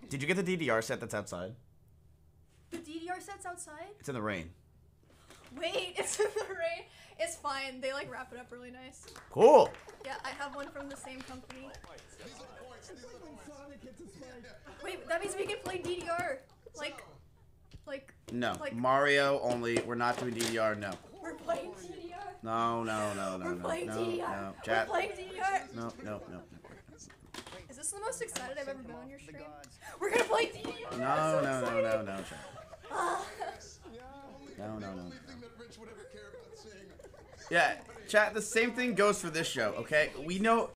Did you get the DDR set that's outside? The DDR set's outside? It's in the rain. Wait, it's in the rain? It's fine. They like wrap it up really nice. Cool. Yeah, I have one from the same company. Wait, that means we can play DDR. No, like Mario only. We're not doing DDR. No. We're playing DDR. No. We're playing DDR. No. Chat. We're playing DDR. No. Is this the most excited I've ever been on your stream? We're gonna play DDR. No, chat. No. Yeah, chat, the same thing goes for this show, okay? We know